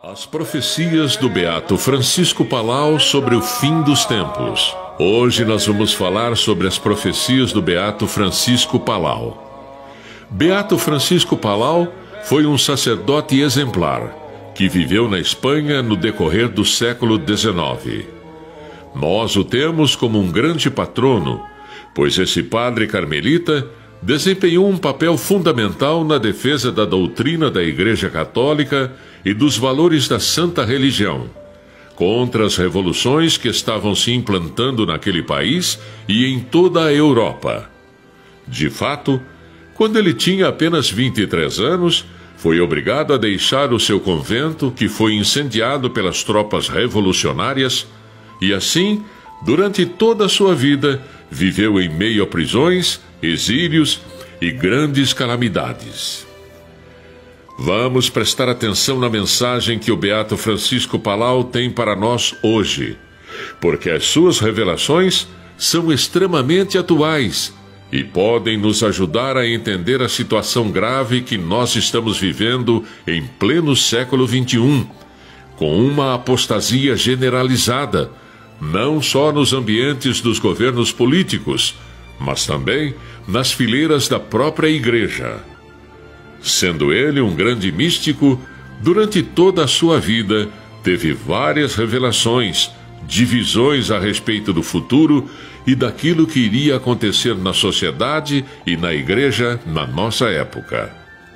As profecias do Beato Francisco Palau sobre o fim dos tempos. Hoje nós vamos falar sobre as profecias do Beato Francisco Palau. Beato Francisco Palau foi um sacerdote exemplar que viveu na Espanha no decorrer do século XIX. Nós o temos como um grande patrono, pois esse padre carmelita desempenhou um papel fundamental na defesa da doutrina da Igreja Católica e dos valores da santa religião, contra as revoluções que estavam se implantando naquele país e em toda a Europa. De fato, quando ele tinha apenas 23 anos, foi obrigado a deixar o seu convento, que foi incendiado pelas tropas revolucionárias, e assim, durante toda a sua vida, viveu em meio a prisões, exílios e grandes calamidades. Vamos prestar atenção na mensagem que o Beato Francisco Palau tem para nós hoje, porque as suas revelações são extremamente atuais e podem nos ajudar a entender a situação grave que nós estamos vivendo em pleno século XXI, com uma apostasia generalizada, não só nos ambientes dos governos políticos, mas também nas fileiras da própria Igreja. Sendo ele um grande místico, durante toda a sua vida teve várias revelações, divisões a respeito do futuro e daquilo que iria acontecer na sociedade e na Igreja na nossa época.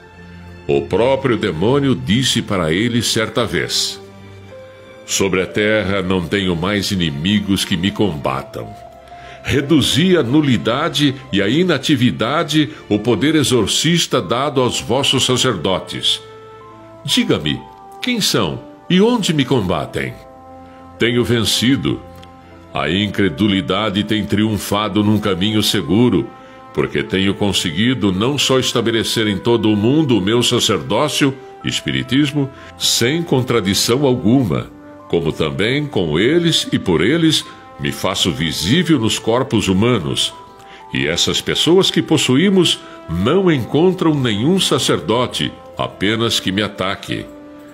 O próprio demônio disse para ele certa vez: "Sobre a terra não tenho mais inimigos que me combatam." Reduzir a nulidade e a inatividade o poder exorcista dado aos vossos sacerdotes. Diga-me, quem são e onde me combatem? Tenho vencido. A incredulidade tem triunfado num caminho seguro, porque tenho conseguido não só estabelecer em todo o mundo o meu sacerdócio, espiritismo, sem contradição alguma, como também com eles e por eles me faço visível nos corpos humanos, e essas pessoas que possuímos não encontram nenhum sacerdote, apenas que me ataque.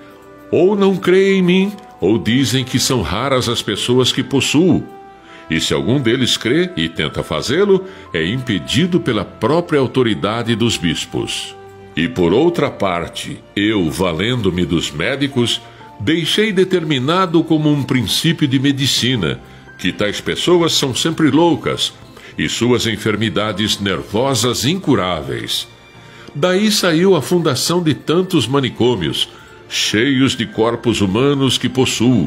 Ou não creem em mim, ou dizem que são raras as pessoas que possuo, e se algum deles crê e tenta fazê-lo, é impedido pela própria autoridade dos bispos. E por outra parte, eu, valendo-me dos médicos, deixei determinado como um princípio de medicina que tais pessoas são sempre loucas e suas enfermidades nervosas incuráveis. Daí saiu a fundação de tantos manicômios, cheios de corpos humanos que possuo.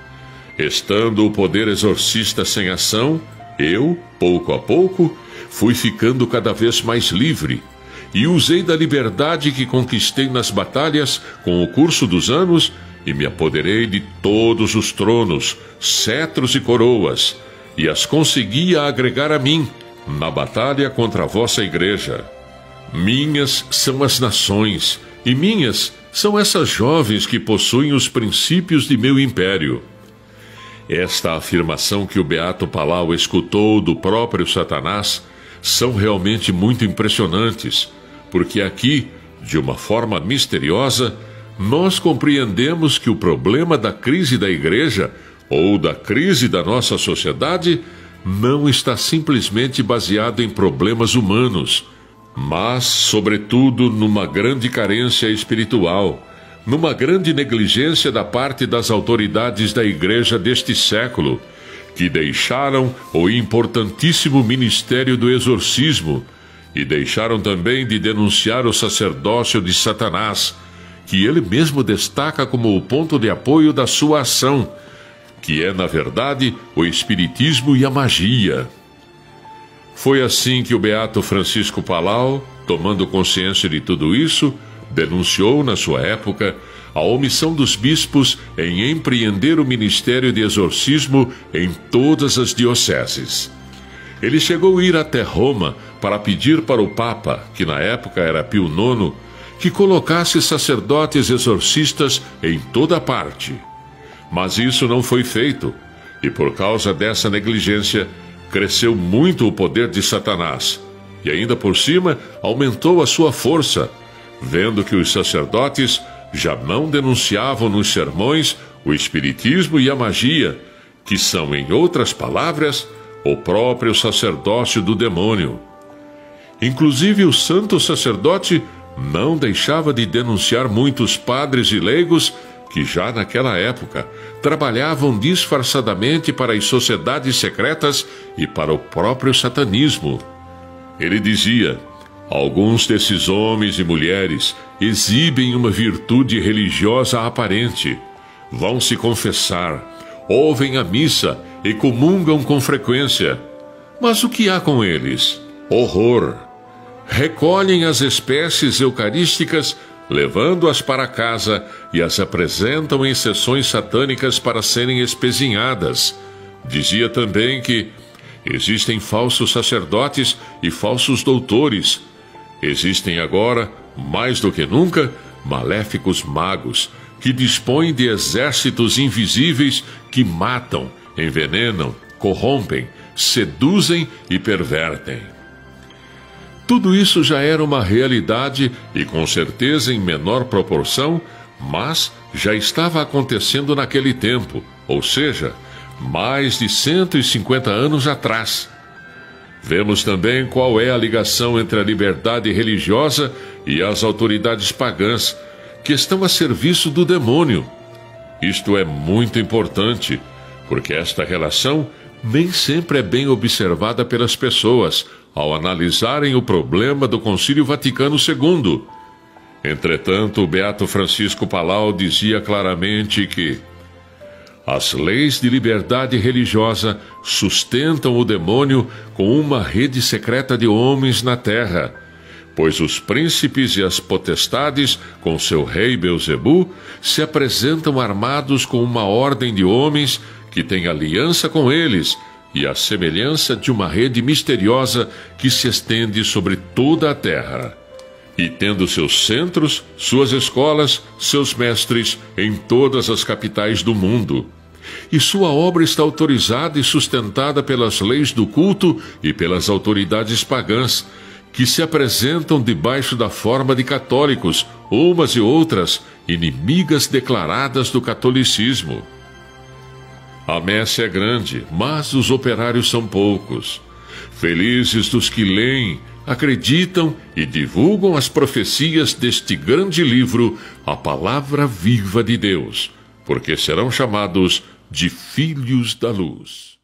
Estando o poder exorcista sem ação, eu, pouco a pouco, fui ficando cada vez mais livre e usei da liberdade que conquistei nas batalhas com o curso dos anos e me apoderei de todos os tronos, cetros e coroas, e as conseguia agregar a mim, na batalha contra a vossa Igreja. Minhas são as nações, e minhas são essas jovens que possuem os princípios de meu império. Esta afirmação que o Beato Palau escutou do próprio Satanás são realmente muito impressionantes, porque aqui, de uma forma misteriosa, nós compreendemos que o problema da crise da Igreja ou da crise da nossa sociedade não está simplesmente baseado em problemas humanos, mas, sobretudo, numa grande carência espiritual, numa grande negligência da parte das autoridades da Igreja deste século, que deixaram o importantíssimo ministério do exorcismo e deixaram também de denunciar o sacerdócio de Satanás, que ele mesmo destaca como o ponto de apoio da sua ação, que é, na verdade, o espiritismo e a magia. Foi assim que o Beato Francisco Palau, tomando consciência de tudo isso, denunciou, na sua época, a omissão dos bispos em empreender o ministério de exorcismo em todas as dioceses. Ele chegou a ir até Roma para pedir para o Papa, que na época era Pio IX, que colocasse sacerdotes exorcistas em toda parte. Mas isso não foi feito, e por causa dessa negligência, cresceu muito o poder de Satanás, e ainda por cima aumentou a sua força, vendo que os sacerdotes já não denunciavam nos sermões o espiritismo e a magia, que são, em outras palavras, o próprio sacerdócio do demônio. Inclusive, o santo sacerdote não deixava de denunciar muitos padres e leigos que já naquela época trabalhavam disfarçadamente para as sociedades secretas e para o próprio satanismo. Ele dizia: alguns desses homens e mulheres exibem uma virtude religiosa aparente, vão se confessar, ouvem a missa e comungam com frequência. Mas o que há com eles? Horror! Recolhem as espécies eucarísticas, levando-as para casa e as apresentam em sessões satânicas para serem espezinhadas. Dizia também que existem falsos sacerdotes e falsos doutores. Existem agora, mais do que nunca, maléficos magos, que dispõem de exércitos invisíveis que matam, envenenam, corrompem, seduzem e pervertem. Tudo isso já era uma realidade e com certeza em menor proporção, mas já estava acontecendo naquele tempo, ou seja, mais de 150 anos atrás. Vemos também qual é a ligação entre a liberdade religiosa e as autoridades pagãs, que estão a serviço do demônio. Isto é muito importante, porque esta relação nem sempre é bem observada pelas pessoas ao analisarem o problema do Concílio Vaticano II. Entretanto, o beato Francisco Palau dizia claramente que as leis de liberdade religiosa sustentam o demônio com uma rede secreta de homens na terra, pois os príncipes e as potestades, com seu rei Belzebu, se apresentam armados com uma ordem de homens que tem aliança com eles e a semelhança de uma rede misteriosa que se estende sobre toda a terra, e tendo seus centros, suas escolas, seus mestres em todas as capitais do mundo. E sua obra está autorizada e sustentada pelas leis do culto e pelas autoridades pagãs, que se apresentam debaixo da forma de católicos, umas e outras inimigas declaradas do catolicismo. A messe é grande, mas os operários são poucos. Felizes dos que leem, acreditam e divulgam as profecias deste grande livro, a Palavra Viva de Deus, porque serão chamados de filhos da luz.